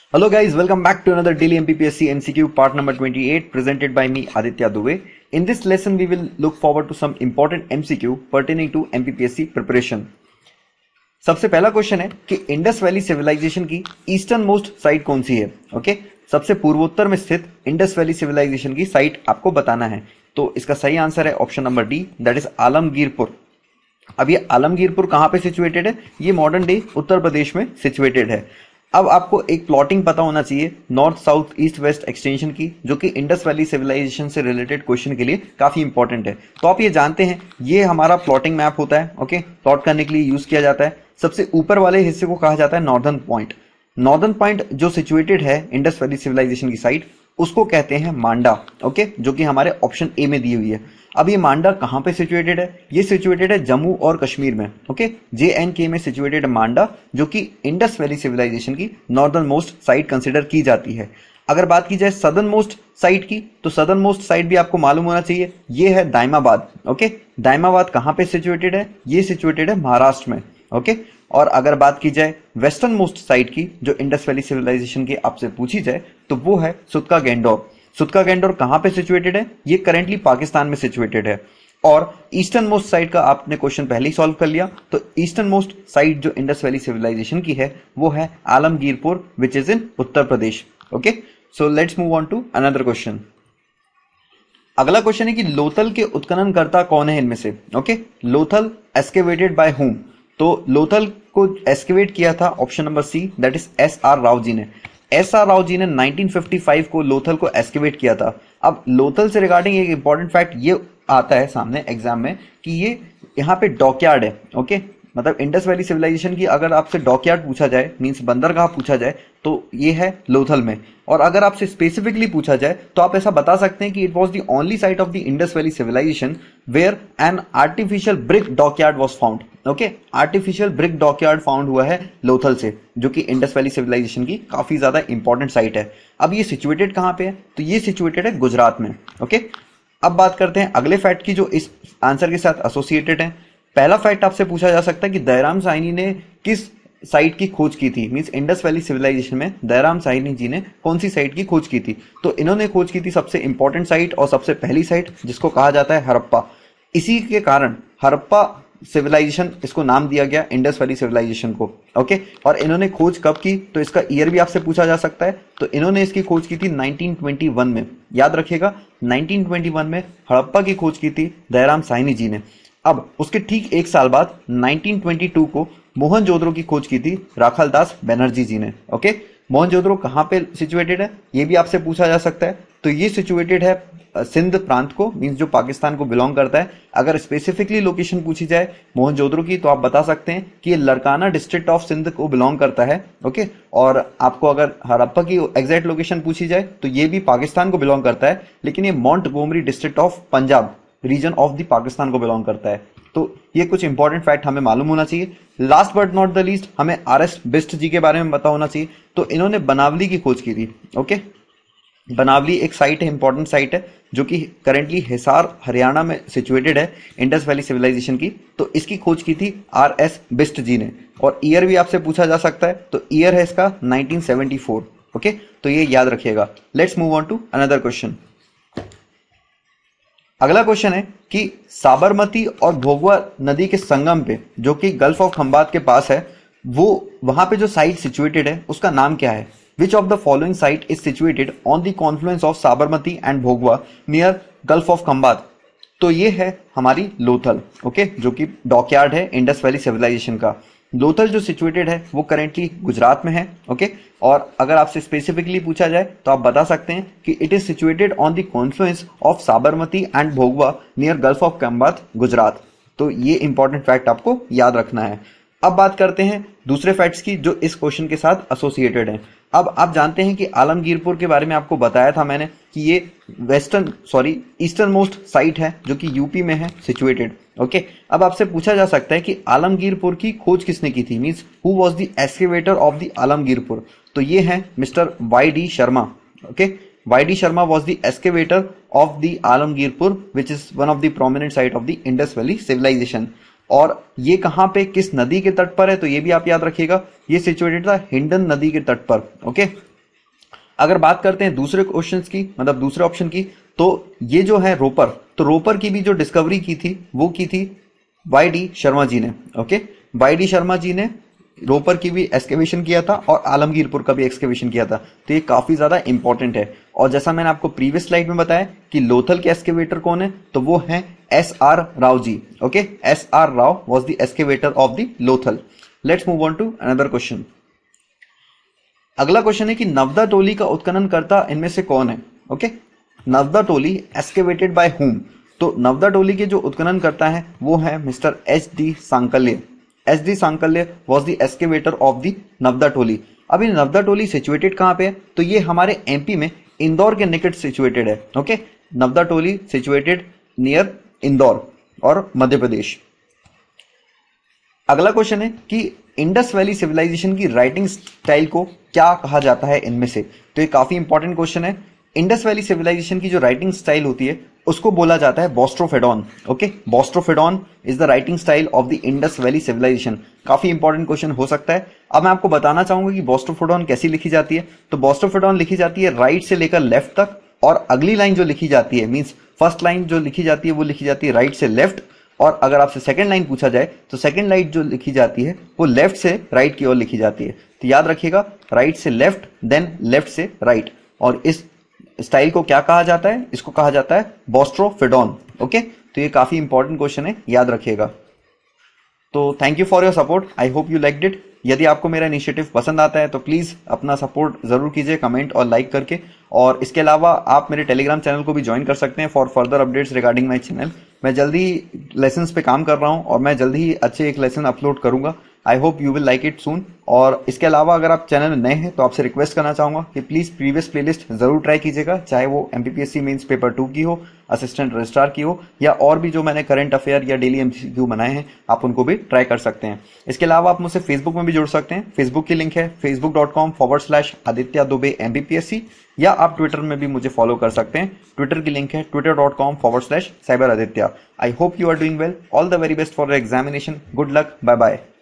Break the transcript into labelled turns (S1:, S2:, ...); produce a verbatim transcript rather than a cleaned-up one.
S1: Hello guys, welcome back to another daily M P P S C M C Q part number twenty-eight presented by me Aditya Dubey. In this lesson we will look forward to some important M C Q pertaining to M P P S C preparation. सबसे पहला question है कि Indus valley civilization की eastern most site कौन सी है। Okay, सबसे पूर्वोत्तर में स्थित इंडस वैली सिविलाइजेशन की साइट आपको बताना है। तो इसका सही आंसर है option number D, that is Alamgirpur. अब ये आलमगीरपुर कहां पे सिचुएटेड है? ये मॉडर्न डे उत्तर प्रदेश में सिचुएटेड है। अब आपको एक प्लॉटिंग पता होना चाहिए north south east west extension की, जो कि इंडस वैली सिविलाइजेशन से रिलेटेड क्वेश्चन के लिए काफी इंपॉर्टेंट है। तो आप ये जानते हैं ये हमारा प्लॉटिंग मैप होता है। ओके, प्लॉट करने के लिए यूज किया जाता है। सबसे ऊपर वाले हिस्से को कहा जाता है नॉर्दर्न पॉइंट। नॉर्दर्न पॉइंट जो सिचुएटेड है इंडस वैली सिविलाइजेशन की साइट, उसको कहते हैं मांडा। ओके, जो कि हमारे ऑप्शन ए में दी हुई है। अब ये मांडा कहां पे सिचुएटेड है? ये सिचुएटेड है जम्मू और कश्मीर में। ओके, जे एंड के में सिचुएटेड है मांडा, जो कि इंडस वैली सिविलाइजेशन की नॉर्दर्न मोस्ट साइट कंसिडर की जाती है। अगर बात की जाए सदर्न मोस्ट साइट की, तो सदर्न मोस्ट साइट भी आपको मालूम होना चाहिए, ये है दाइमाबाद। ओके, दाइमाबाद कहां पे सिचुएटेड है? ये सिचुएटेड है महाराष्ट्र में। ओके, और अगर बात की जाए वेस्टर्न मोस्ट साइट की जो इंडस वैली सिविलाइजेशन की आपसे पूछी जाए, तो वो है सुतका गेंडोर। सुतका गेंडोर कहां पे सिचुएटेड है? ये करेंटली पाकिस्तान में सिचुएटेड है। और ईस्टर्न मोस्ट साइट का आपने क्वेश्चन पहले ही सॉल्व कर लिया। तो ईस्टर्न मोस्ट साइट जो इंडस वैली सिविलाइजेशन की है वो है Alamgirpur, which is in Uttar Pradesh. Okay, so let's move on to another question. अगला क्वेश्चन है कि लोथल के उत्खननकर्ता कौन है इनमें से? Okay, Lothal एस्केवेटेड bye whom? तो लोथल को एस्केवेट किया था option number C, that is S R Rao ji ने। एस आर राव जी ने नाइनटीन फिफ्टी फाइव को लोथल को एस्केवेट किया था। अब लोथल से रिगार्डिंग एक इंपॉर्टेंट फैक्ट ये आता है सामने एग्जाम में कि ये यहाँ पे डॉकयार्ड है। ओके, मतलब इंडस वैली सिविलाइजेशन की अगर आपसे डॉकयार्ड पूछा जाए, मींस बंदरगाह पूछा जाए, तो ये है लोथल में। और अगर आपसे स्पेसिफिकली पूछा जाए तो आप ऐसा बता सकते हैं कि it was the only site of the Indus valley civilization where an artificial brick dockyard was found. Okay, artificial brick dockyard found हुआ है लोथल से, जो कि इंडस वैली सिविलाइजेशन की काफी ज्यादा इंपॉर्टेंट साइट है। अब ये सिचुएटेड कहां पे है? तो ये सिचुएटेड है गुजरात में। ओके, अब बात करते हैं अगले फैक्ट की जो इस आंसर के साथ एसोसिएटेड है। पहला फैक्ट आपसे पूछा जा सकता है कि दयाराम साहनी ने किस साइट की खोज की थी? मींस इंडस वैली सिविलाइजेशन में दयाराम साहनी जी ने कौन सी साइट की खोज की थी? तो इन्होंने खोज की थी सबसे इंपॉर्टेंट साइट और सबसे पहली साइट, जिसको कहा जाता है हड़प्पा। इसी के कारण हड़प्पा सिविलाइजेशन, इसको नाम दिया गया इंडस वैली सिविलाइजेशन को। ओके, और इन्होंने खोज कब की? तो इसका ईयर भी आपसे पूछा जा सकता है। तो इन्होंने इसकी खोज की थी नाइनटीन ट्वेंटी वन में। याद रखिएगा, नाइनटीन ट्वेंटी वन में हड़प्पा की खोज की थी दयाराम साहनी जी ने। अब उसके ठीक एक साल बाद नाइनटीन ट्वेंटी टू को मोहनजोदड़ो की खोज की थी राखालदास बनर्जी जी ने। ओके, मोहनजोदड़ो कहां पे सिचुएटेड है? ये भी आपसे पूछा जा सकता है। तो ये सिचुएटेड है सिंध प्रांत को, मींस जो पाकिस्तान को बिलोंग करता है। अगर स्पेसिफिकली लोकेशन पूछी जाए मोहनजोदड़ो की, तो आप बता सकते हैं कि ये लड़काना डिस्ट्रिक्ट ऑफ सिंध को बिलोंग करता है। ओके, और आपको अगर हड़प्पा की एग्जैक्ट लोकेशन पूछी जाए तो ये भी पाकिस्तान को बिलोंग करता है, लेकिन ये Montgomery district of Punjab region of the Pakistan को बिलोंग करता है। तो ये कुछ इंपॉर्टेंट फैक्ट हमें मालूम होना चाहिए। Last but not the least, हमें आर एस बिस्ट जी के बारे में पता होना चाहिए। तो इन्होंने बनावली की खोज की थी। ओके, बनावली एक साइट है, इंपॉर्टेंट साइट है, जो कि करेंटली हिसार हरियाणा में सिचुएटेड है इंडस वैली सिविलाइजेशन की। तो इसकी खोज की थी आर एस बिस्ट जी ने। और ईयर भी आपसे पूछा जा सकता है, तो ईयर है इसका नाइनटीन सेवेंटी फोर। ओके, तो ये याद रखिएगा। Let's move on to another question. अगला क्वेश्चन है कि साबरमती और भोगवा नदी के संगम पे, जो कि गल्फ ऑफ खंबात के पास है, वो वहां पे जो साइट सिचुएटेड है उसका नाम क्या है? Which of the following site is situated on the confluence of Sabarmati and Bhogava near gulf of Khambhat? तो ये है हमारी लोथल। ओके, जो कि डॉकयार्ड है इंडस वैली सिविलाइजेशन का। लोथल जो सिचुएटेड है वो करेंटली गुजरात में है। ओके, और अगर आपसे स्पेसिफिकली पूछा जाए तो आप बता सकते हैं कि it is situated on the confluence of Sabarmati and Bhogava near gulf of Khambhat, Gujarat. तो ये इंपॉर्टेंट फैक्ट आपको याद रखना है। अब बात करते हैं दूसरे फैक्ट्स की जो इस क्वेश्चन के साथ एसोसिएटेड हैं। अब आप जानते हैं कि आलमगीरपुर के बारे में आपको बताया था मैंने कि ये western sorry eastern most site है, जो कि यूपी में है सिचुएटेड। ओके, अब आपसे पूछा जा सकता है कि आलमगीरपुर की खोज किसने की थी? Means who was the excavator of the Alamgirpur? तो ये है mister Y D Sharma. Okay, Y D Sharma was the excavator of the Alamgirpur, which is one of the prominent site of the Indus valley civilization. और ये कहां पे किस नदी के तट पर है? तो ये भी आप याद रखिएगा, ये सिचुएटेड था हिंडन नदी के तट पर। ओके, अगर बात करते हैं दूसरे क्वेश्चंस की, मतलब दूसरे ऑप्शन की, तो ये जो है रोपर, तो रोपर की भी जो डिस्कवरी की थी वो की थी वाई डी शर्मा जी ने। Okay, Y D Sharma ji ने रोपर की भी एक्सकेवेशन किया था और आलमगीरपुर का भी एक्सकेवेशन किया था। तो ये काफी ज्यादा इंपॉर्टेंट है। और जैसा मैंने आपको प्रीवियस स्लाइड में बताया कि लोथल के एक्सकेवेटर कौन है, तो वो है S R Rao ji. Okay, S R Rao was the excavator of the Lothal. Let's move on to another question. अगला क्वेश्चन है कि नवदा टोली का उत्खनन करता इनमें से कौन है। Okay, Navdatoli excavated by whom, तो नवदा टोली के जो उत्खनन करता है वो है mister H D Sankalia. H D Sankalia was the excavator of the Navdatoli. अभी नवदा टोली सिचुएटेड कहां पे है, तो ये हमारे एमपी में इंदौर के निकट सिचुएटेड है। Okay, Navdatoli situated near Indore और मध्य प्रदेश। अगला क्वेश्चन है कि इंडस वैली सिविलाइजेशन की राइटिंग स्टाइल को क्या कहा जाता है इनमें से। तो ये काफी इंपॉर्टेंट क्वेश्चन है। इंडस वैली सिविलाइजेशन की जो राइटिंग स्टाइल होती है उसको बोला जाता है boustrophedon. Okay, boustrophedon is the writing style of the Indus valley civilization. काफी इंपॉर्टेंट क्वेश्चन हो सकता है। अब मैं आपको बताना चाहूंगा कि बोस्ट्रोफेडॉन कैसी लिखी जाती है। तो बोस्ट्रोफेडॉन लिखी जाती है राइट से लेकर लेफ्ट तक, और अगली लाइन जो लिखी जाती है, मीन्स फर्स्ट लाइन जो लिखी जाती है वो लिखी जाती है राइट से लेफ्ट, और अगर आपसे सेकंड लाइन पूछा जाए तो सेकंड लाइन जो लिखी जाती है वो लेफ्ट से राइट की ओर लिखी जाती है। तो याद रखिएगा, राइट से लेफ्ट, देन लेफ्ट से राइट। और इस स्टाइल को क्या कहा जाता है, इसको कहा जाता है बोस्ट्रोफेडॉन। ओके, तो ये काफी इंपॉर्टेंट क्वेश्चन है, याद रखिएगा। तो thank you for your support, I hope you liked it. यदि आपको मेरा इनिशिएटिव पसंद आता है तो प्लीज अपना सपोर्ट जरूर कीजिए कमेंट और लाइक करके। और इसके अलावा आप मेरे टेलीग्राम चैनल को भी ज्वाइन कर सकते हैं for further updates regarding my channel. मैं जल्दी लेसन्स पे काम कर रहा हूं और मैं जल्दी ही अच्छे एक लेसन अपलोड करूंगा। I hope you will like it soon. और इसके अलावा अगर आप चैनल में नए हैं तो आपसे रिक्वेस्ट करना चाहूंगा कि प्लीज प्रीवियस प्लेलिस्ट जरूर ट्राई कीजिएगा, चाहे वो एमपीपीएससी मेंस पेपर टू की हो, असिस्टेंट रजिस्ट्रार की हो, या और भी जो मैंने करंट अफेयर या डेली एमसीक्यू बनाए हैं आप उनको भी ट्राई कर सकते हैं। इसके अलावा आप मुझसे फेसबुक में भी जुड़ सकते हैं। फेसबुक की लिंक है Facebook dot com forward slash Aditya Dubey MPPSC, या आप ट्विटर में भी मुझे फॉलो कर सकते हैं। ट्विटर की लिंक है Twitter dot com forward slash cyber Aditya. I hope you are doing well. All the very best for your examination. Good luck, bye bye.